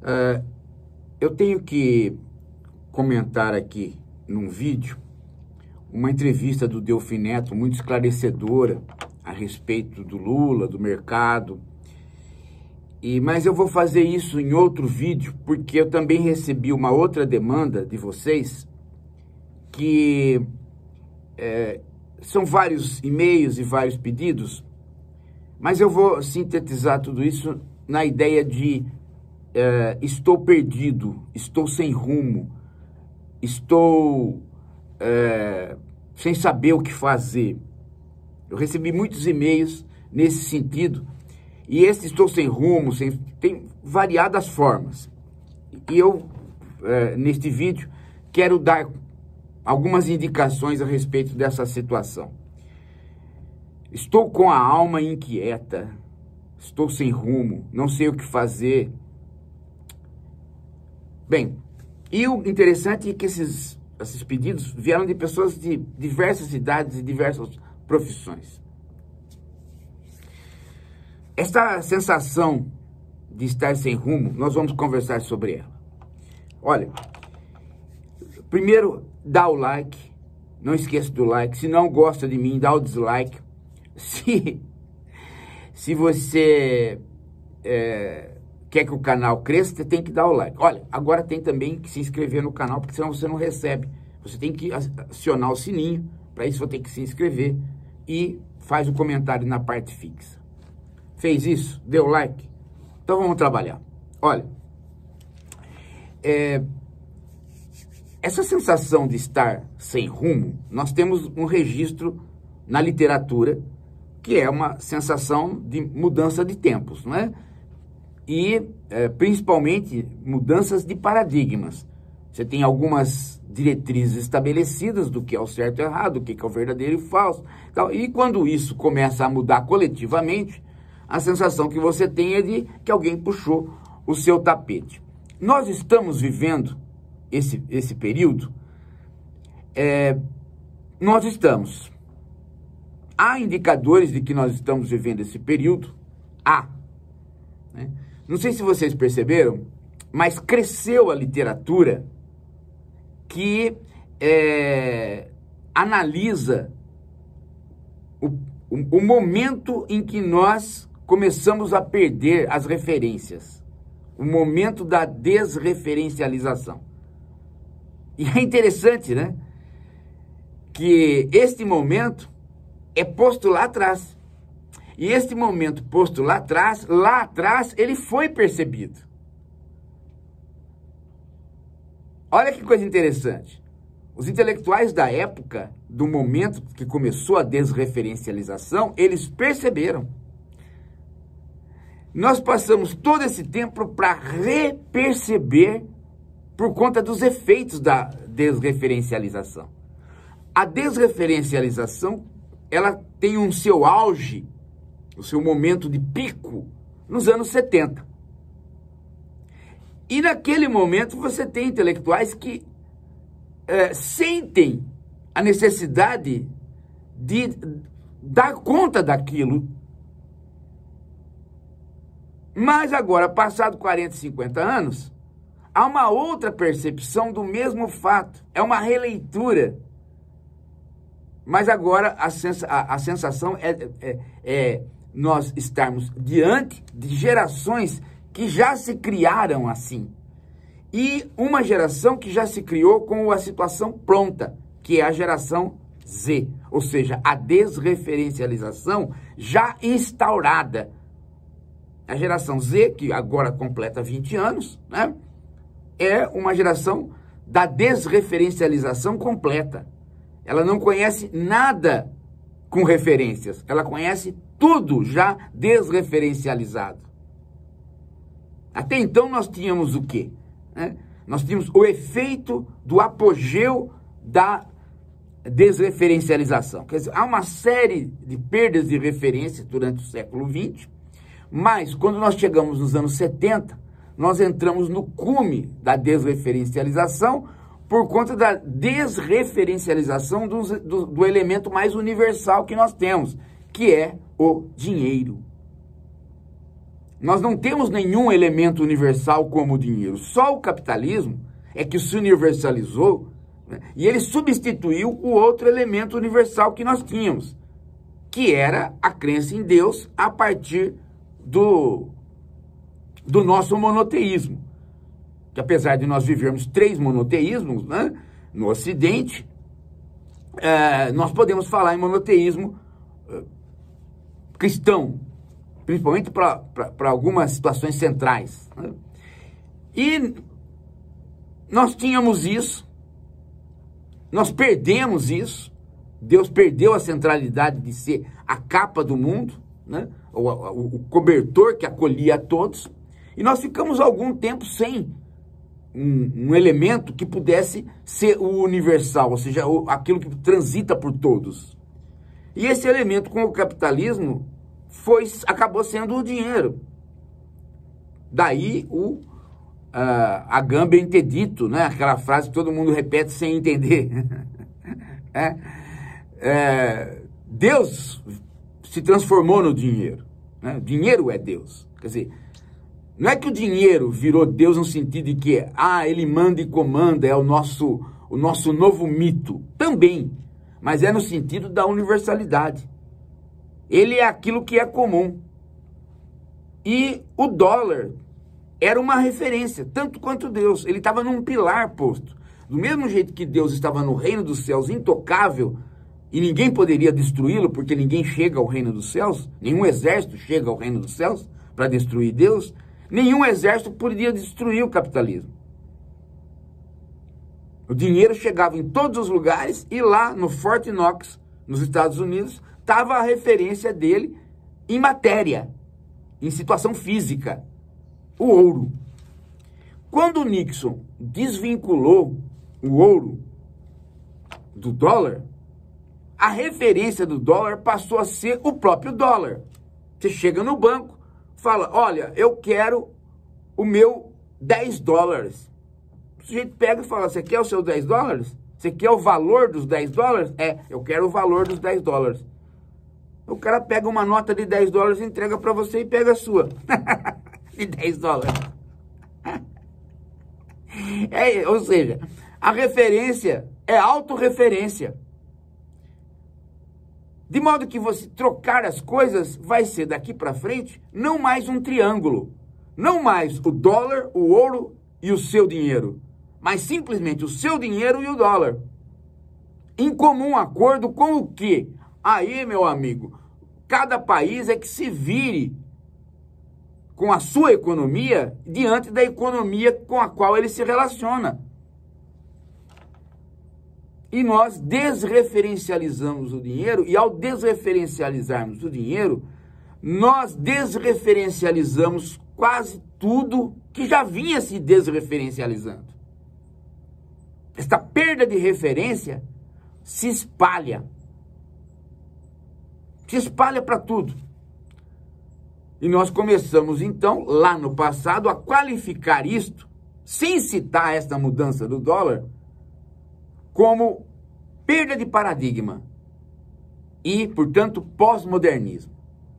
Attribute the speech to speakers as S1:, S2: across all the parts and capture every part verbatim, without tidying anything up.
S1: Uh, eu tenho que comentar aqui num vídeo uma entrevista do Delfim Neto muito esclarecedora a respeito do Lula, do mercado. E, mas eu vou fazer isso em outro vídeo, porque eu também recebi uma outra demanda de vocês, que é, são vários e-mails e vários pedidos, mas eu vou sintetizar tudo isso na ideia de é, estou perdido, estou sem rumo, estou é, sem saber o que fazer. Eu recebi muitos e-mails nesse sentido, e esse estou sem rumo, sem, tem variadas formas. E eu, é, neste vídeo, quero dar algumas indicações a respeito dessa situação. Estou com a alma inquieta, estou sem rumo, não sei o que fazer. Bem, e o interessante é que esses, esses pedidos vieram de pessoas de diversas idades e diversas profissões. Esta sensação de estar sem rumo, nós vamos conversar sobre ela. Olha, primeiro, dá o like, não esqueça do like. Se não gosta de mim, dá o dislike. Se, se você é, quer que o canal cresça, você tem que dar o like. Olha, agora tem também que se inscrever no canal, porque senão você não recebe. Você tem que acionar o sininho, para isso você tem que se inscrever e faz o comentário na parte fixa. Fez isso? Deu like? Então vamos trabalhar. Olha, é, essa sensação de estar sem rumo, nós temos um registro na literatura, que é uma sensação de mudança de tempos, não é? E é, principalmente mudanças de paradigmas. Você tem algumas diretrizes estabelecidas do que é o certo e o errado, o que é o verdadeiro e o falso. Então, e quando isso começa a mudar coletivamente, a sensação que você tem é de que alguém puxou o seu tapete. Nós estamos vivendo esse, esse período, é, nós estamos. Há indicadores de que nós estamos vivendo esse período, há. Né? Não sei se vocês perceberam, mas cresceu a literatura que é, analisa o, o, o momento em que nós começamos a perder as referências, o momento da desreferencialização. E é interessante, né, que este momento é posto lá atrás. E este momento posto lá atrás, lá atrás, ele foi percebido. Olha que coisa interessante. Os intelectuais da época, do momento que começou a desreferencialização, eles perceberam. Nós passamos todo esse tempo para reperceber por conta dos efeitos da desreferencialização. A desreferencialização, ela tem um seu auge, o seu momento de pico, nos anos setenta. E naquele momento você tem intelectuais que é, sentem a necessidade de dar conta daquilo. Mas agora, passado quarenta, cinquenta anos, há uma outra percepção do mesmo fato. É uma releitura. Mas agora a, sens a, a sensação é, é, é nós estarmos diante de gerações que já se criaram assim. E uma geração que já se criou com a situação pronta, que é a geração Z. Ou seja, a desreferencialização já instaurada. A geração Z, que agora completa vinte anos, né, é uma geração da desreferencialização completa. Ela não conhece nada com referências. Ela conhece tudo já desreferencializado. Até então nós tínhamos o quê? Né? Nós tínhamos o efeito do apogeu da desreferencialização. Quer dizer, há uma série de perdas de referências durante o século vinte, mas quando nós chegamos nos anos setenta, nós entramos no cume da desreferencialização por conta da desreferencialização do, do, do elemento mais universal que nós temos, que é o dinheiro. Nós não temos nenhum elemento universal como o dinheiro. Só o capitalismo é que se universalizou, né, e ele substituiu o outro elemento universal que nós tínhamos, que era a crença em Deus a partir do, do nosso monoteísmo. Que apesar de nós vivermos três monoteísmos, né, no Ocidente, é, nós podemos falar em monoteísmo é, cristão, principalmente para algumas situações centrais, né? E nós tínhamos isso, nós perdemos isso, Deus perdeu a centralidade de ser a capa do mundo, né? o, o, o cobertor que acolhia a todos, e nós ficamos algum tempo sem um, um elemento que pudesse ser o universal, ou seja, o, aquilo que transita por todos. E esse elemento com o capitalismo foi, acabou sendo o dinheiro. Daí o Uh, Agamben ter dito, né, aquela frase que todo mundo repete sem entender. é, é, Deus se transformou no dinheiro, né? O dinheiro é Deus. Quer dizer, não é que o dinheiro virou Deus no sentido de que ah, ele manda e comanda, é o nosso, o nosso novo mito. Também, mas é no sentido da universalidade. Ele é aquilo que é comum. E o dólar era uma referência, tanto quanto Deus. Ele estava num pilar posto. Do mesmo jeito que Deus estava no reino dos céus, intocável, e ninguém poderia destruí-lo, porque ninguém chega ao reino dos céus, nenhum exército chega ao reino dos céus para destruir Deus, nenhum exército poderia destruir o capitalismo. O dinheiro chegava em todos os lugares, e lá no Fort Knox, nos Estados Unidos, estava a referência dele em matéria, em situação física. O ouro. Quando o Nixon desvinculou o ouro do dólar, a referência do dólar passou a ser o próprio dólar. Você chega no banco, fala, olha, eu quero o meu dez dólares. O sujeito pega e fala, você quer o seu dez dólares? Você quer o valor dos dez dólares? É, eu quero o valor dos dez dólares. O cara pega uma nota de dez dólares, entrega para você e pega a sua. De dez dólares. É, ou seja, a referência é autorreferência. De modo que você trocar as coisas vai ser daqui para frente não mais um triângulo. Não mais o dólar, o ouro e o seu dinheiro. Mas simplesmente o seu dinheiro e o dólar. Em comum acordo com o quê? Aí, meu amigo, cada país é que se vire com a sua economia diante da economia com a qual ele se relaciona. E nós desreferencializamos o dinheiro, e ao desreferencializarmos o dinheiro, nós desreferencializamos quase tudo que já vinha se desreferencializando. Esta perda de referência se espalha. Se espalha para tudo. E nós começamos, então, lá no passado, a qualificar isto, sem citar esta mudança do dólar, como perda de paradigma e, portanto, pós-modernismo.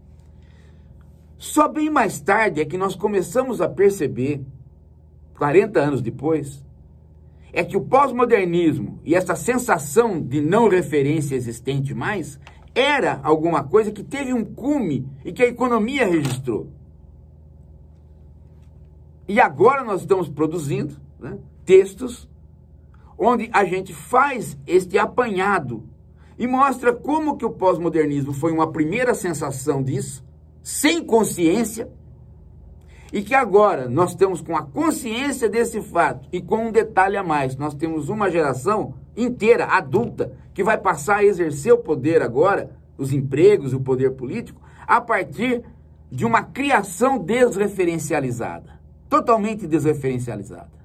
S1: Só bem mais tarde é que nós começamos a perceber, quarenta anos depois, é que o pós-modernismo e essa sensação de não referência existente mais era alguma coisa que teve um cume e que a economia registrou. E agora nós estamos produzindo, né, textos onde a gente faz este apanhado e mostra como que o pós-modernismo foi uma primeira sensação disso, sem consciência, e que agora nós estamos com a consciência desse fato e com um detalhe a mais, nós temos uma geração inteira, adulta, que vai passar a exercer o poder agora, os empregos, o poder político, a partir de uma criação desreferencializada, totalmente desreferencializada.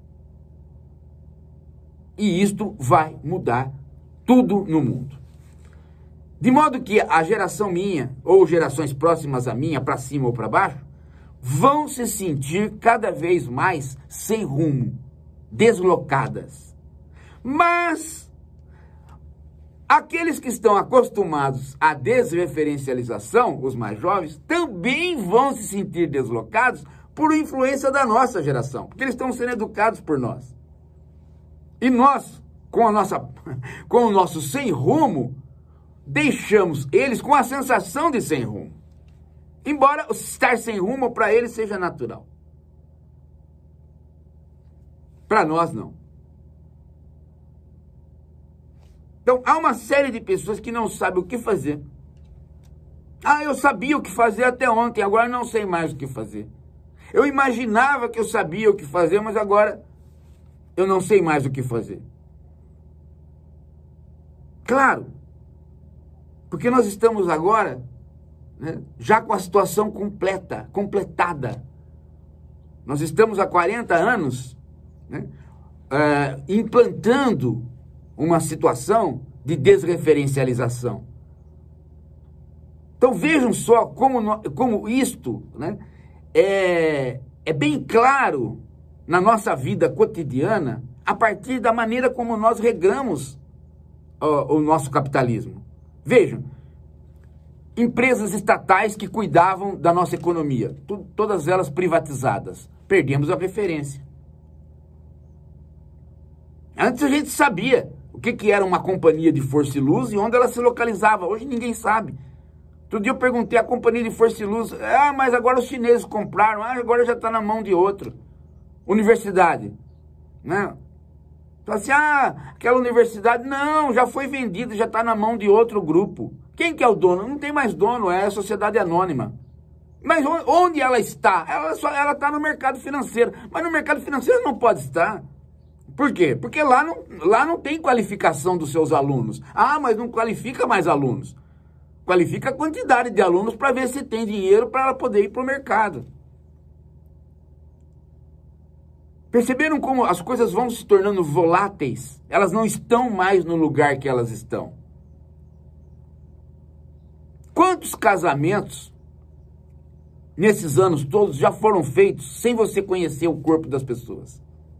S1: E isto vai mudar tudo no mundo. De modo que a geração minha, ou gerações próximas à minha, para cima ou para baixo, vão se sentir cada vez mais sem rumo, deslocadas. Mas Aqueles que estão acostumados à desreferencialização, os mais jovens, também vão se sentir deslocados por influência da nossa geração, porque eles estão sendo educados por nós. E nós, com, a nossa, com o nosso sem rumo, deixamos eles com a sensação de sem rumo. Embora estar sem rumo para eles seja natural. Para nós, não. Então, há uma série de pessoas que não sabem o que fazer. Ah, eu sabia o que fazer até ontem, agora não sei mais o que fazer. Eu imaginava que eu sabia o que fazer, mas agora eu não sei mais o que fazer. Claro, porque nós estamos agora, né, já com a situação completa, completada. Nós estamos há quarenta anos, né, uh, implantando uma situação de desreferencialização. Então vejam só como, como isto, né, é, é bem claro na nossa vida cotidiana a partir da maneira como nós regramos o, o nosso capitalismo. Vejam, empresas estatais que cuidavam da nossa economia, tu, todas elas privatizadas, perdemos a referência. Antes a gente sabia o que, que era uma companhia de força e luz e onde ela se localizava. Hoje ninguém sabe. Outro dia eu perguntei à companhia de força e luz, ah, mas agora os chineses compraram, ah, agora já está na mão de outro. Universidade, né? Então assim, ah, aquela universidade, não, já foi vendida, já está na mão de outro grupo. Quem que é o dono? Não tem mais dono, é a sociedade anônima. Mas onde ela está? Ela só, ela está no mercado financeiro, mas no mercado financeiro não pode estar. Por quê? Porque lá não, lá não tem qualificação dos seus alunos. Ah, mas não qualifica mais alunos. Qualifica a quantidade de alunos para ver se tem dinheiro para ela poder ir para o mercado. Perceberam como as coisas vão se tornando voláteis? Elas não estão mais no lugar que elas estão. Quantos casamentos nesses anos todos já foram feitos sem você conhecer o corpo das pessoas?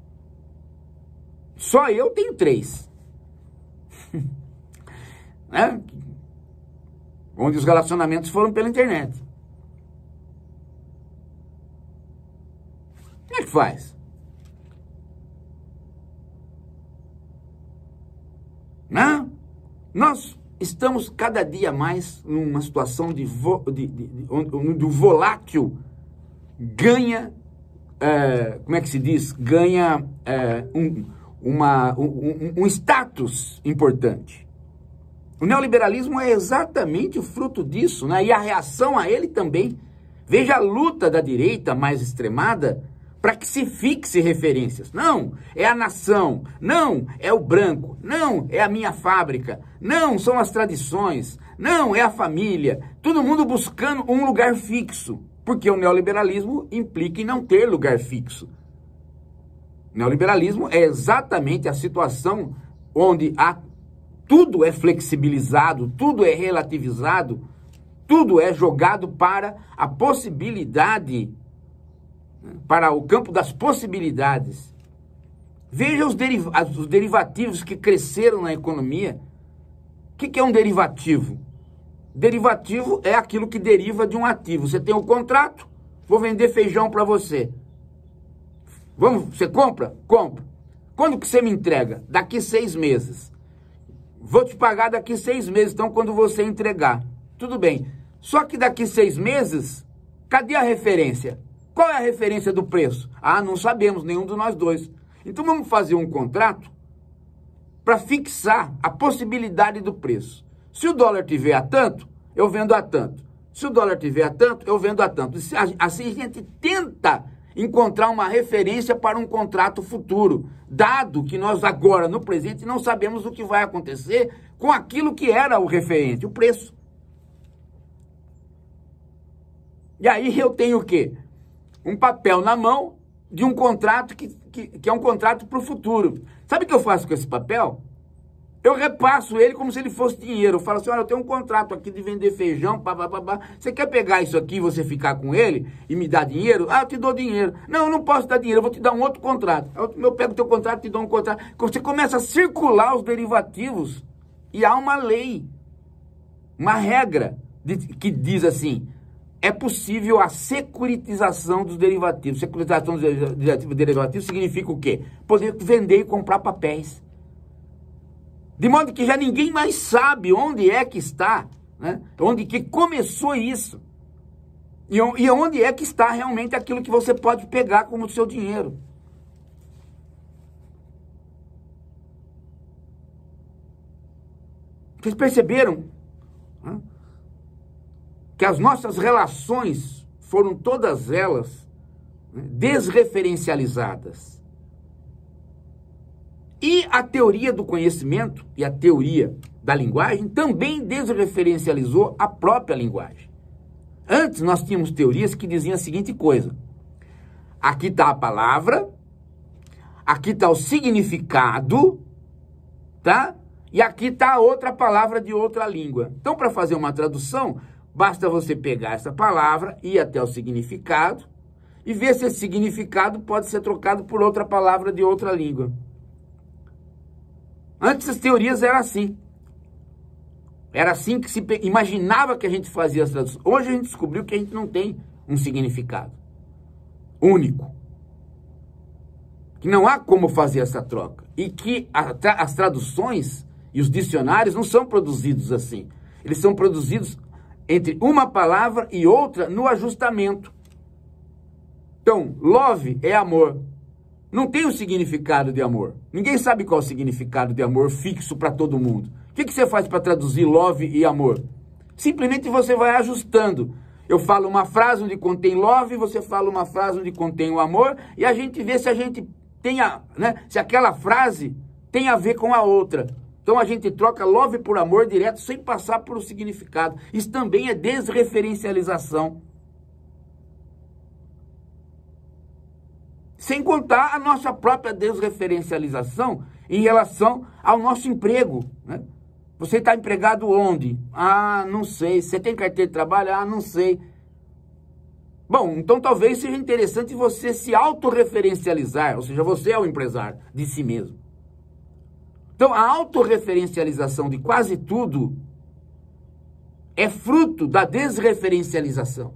S1: Só eu tenho três. Né? Onde os relacionamentos foram pela internet. Como é que faz? Né? Nós estamos cada dia mais numa situação de, vo, de, de, de onde o volátil ganha, é, como é que se diz? Ganha é, um, uma, um, um status importante. O neoliberalismo é exatamente o fruto disso, né? E a reação a ele também. Veja a luta da direita mais extremada para que se fixe referências. Não, é a nação. Não, é o branco. Não, é a minha fábrica. Não, são as tradições. Não, é a família. Todo mundo buscando um lugar fixo. Porque o neoliberalismo implica em não ter lugar fixo. O neoliberalismo é exatamente a situação onde há tudo é flexibilizado, tudo é relativizado, tudo é jogado para a possibilidade, para o campo das possibilidades. Veja os, deriv os derivativos que cresceram na economia. O que, que é um derivativo? Derivativo é aquilo que deriva de um ativo. Você tem um contrato, vou vender feijão para você. Vamos, você compra? Compra. Quando que você me entrega? Daqui seis meses. Vou te pagar daqui seis meses, então, quando você entregar. Tudo bem. Só que daqui seis meses, cadê a referência? Qual é a referência do preço? Ah, não sabemos, nenhum de nós dois. Então, vamos fazer um contrato para fixar a possibilidade do preço. Se o dólar tiver a tanto, eu vendo a tanto. Se o dólar tiver a tanto, eu vendo a tanto. Assim, a gente tenta encontrar uma referência para um contrato futuro, dado que nós agora, no presente, não sabemos o que vai acontecer com aquilo que era o referente, o preço. E aí eu tenho o quê? Um papel na mão de um contrato que, que, que é um contrato para o futuro. Sabe o que eu faço com esse papel? Eu repasso ele como se ele fosse dinheiro. Eu falo assim, olha, eu tenho um contrato aqui de vender feijão, pá, pá, pá, pá. Você quer pegar isso aqui e você ficar com ele e me dar dinheiro? Ah, eu te dou dinheiro. Não, eu não posso dar dinheiro, eu vou te dar um outro contrato. Eu pego o teu contrato e te dou um contrato. Você começa a circular os derivativos E há uma lei, uma regra de, que diz assim, é possível a securitização dos derivativos. Securitização dos derivativos significa o quê? Poder vender e comprar papéis. De modo que já ninguém mais sabe onde é que está, né? Onde que começou isso. E, e onde é que está realmente aquilo que você pode pegar como seu dinheiro. Vocês perceberam, né, que as nossas relações foram todas elas, né, desreferencializadas. E a teoria do conhecimento e a teoria da linguagem também desreferencializou a própria linguagem. Antes nós tínhamos teorias que diziam a seguinte coisa: aqui está a palavra, aqui está o significado, tá? E aqui está outra palavra de outra língua. Então, para fazer uma tradução, basta você pegar essa palavra, ir até o significado e ver se esse significado pode ser trocado por outra palavra de outra língua. Antes as teorias eram assim. Era assim que se imaginava que a gente fazia as traduções. Hoje a gente descobriu que a gente não tem um significado único. Que não há como fazer essa troca. E que a, as traduções e os dicionários não são produzidos assim. Eles são produzidos entre uma palavra e outra no ajustamento. Então, love é amor. Não tem o significado de amor. Ninguém sabe qual é o significado de amor fixo para todo mundo. O que, que você faz para traduzir love e amor? Simplesmente você vai ajustando. Eu falo uma frase onde contém love, você fala uma frase onde contém o amor, e a gente vê se a gente tem a, né, se aquela frase tem a ver com a outra. Então a gente troca love por amor direto, sem passar por um significado. Isso também é desreferencialização. Sem contar a nossa própria desreferencialização em relação ao nosso emprego, né? Você está empregado onde? Ah, não sei. Você tem carteira de trabalho? Ah, não sei. Bom, então talvez seja interessante você se autorreferencializar, ou seja, você é o empresário de si mesmo. Então, a autorreferencialização de quase tudo é fruto da desreferencialização.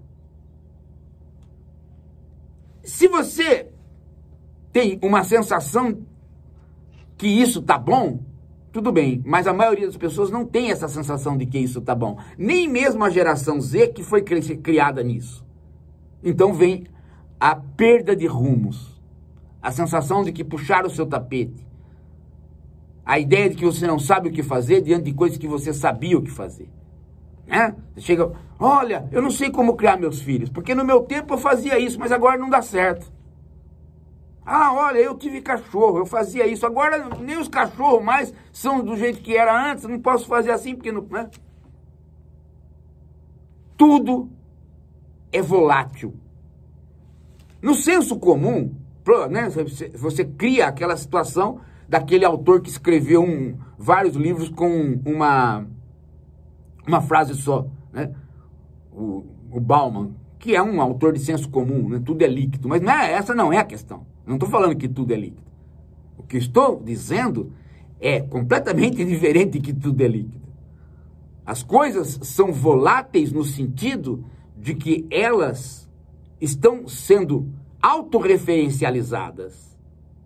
S1: Se você tem uma sensação que isso tá bom, tudo bem, mas a maioria das pessoas não tem essa sensação de que isso tá bom. Nem mesmo a geração Z que foi criada nisso. Então vem a perda de rumos, a sensação de que puxaram o seu tapete, a ideia de que você não sabe o que fazer diante de coisas que você sabia o que fazer. Né? Você chega, olha, eu não sei como criar meus filhos, porque no meu tempo eu fazia isso, mas agora não dá certo. Ah, olha, eu tive cachorro, eu fazia isso. Agora nem os cachorros mais são do jeito que era antes. Não posso fazer assim porque não... Né? Tudo é volátil. No senso comum, né, você, você cria aquela situação daquele autor que escreveu um, vários livros com uma, uma frase só. Né? O, o Bauman, que é um autor de senso comum, né? Tudo é líquido. Mas não é, essa não é a questão. Não estou falando que tudo é líquido. O que estou dizendo é completamente diferente de que tudo é líquido. As coisas são voláteis no sentido de que elas estão sendo autorreferencializadas.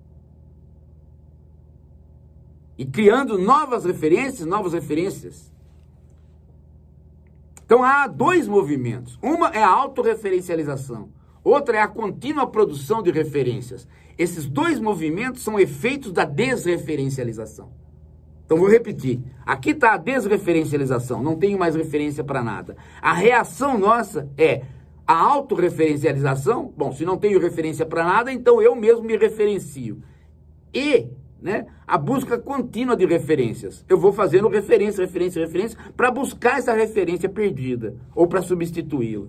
S1: E criando novas referências, novas referências. Então há dois movimentos. Uma é a autorreferencialização. Outra é a contínua produção de referências. Esses dois movimentos são efeitos da desreferencialização. Então vou repetir. Aqui está a desreferencialização. Não tenho mais referência para nada. A reação nossa é a autorreferencialização. Bom, se não tenho referência para nada, então eu mesmo me referencio. E, né, a busca contínua de referências. Eu vou fazendo referência, referência, referência para buscar essa referência perdida ou para substituí-la.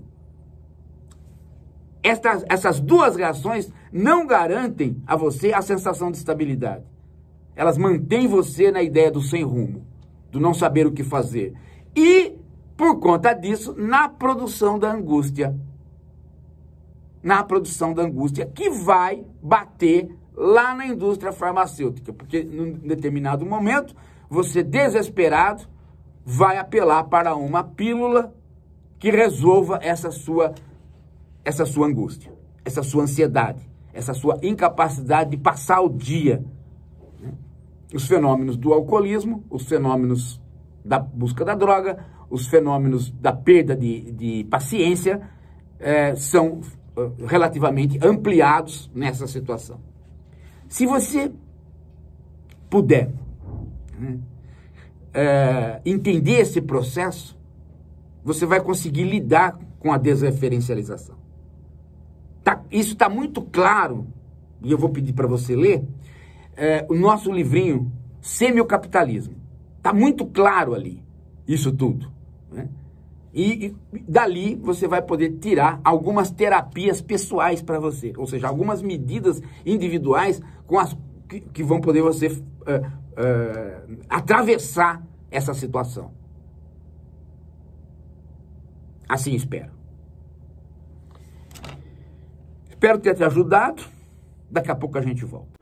S1: Estas, essas duas reações não garantem a você a sensação de estabilidade. Elas mantêm você na ideia do sem rumo, do não saber o que fazer. E, por conta disso, na produção da angústia. Na produção da angústia, que vai bater lá na indústria farmacêutica. Porque, num determinado momento, você desesperado vai apelar para uma pílula que resolva essa sua, essa sua angústia, essa sua ansiedade, essa sua incapacidade de passar o dia. Os fenômenos do alcoolismo, os fenômenos da busca da droga, os fenômenos da perda de, de paciência eh, são uh, relativamente ampliados nessa situação. Se você puder né, eh, entender esse processo, você vai conseguir lidar com a desreferencialização. Tá, isso está muito claro, e eu vou pedir para você ler, é, o nosso livrinho Semiocapitalismo. Está muito claro ali, isso tudo. Né? E, e dali você vai poder tirar algumas terapias pessoais para você, ou seja, algumas medidas individuais com as, que, que vão poder você uh, uh, atravessar essa situação. Assim espero. Espero ter te ajudado. Daqui a pouco a gente volta.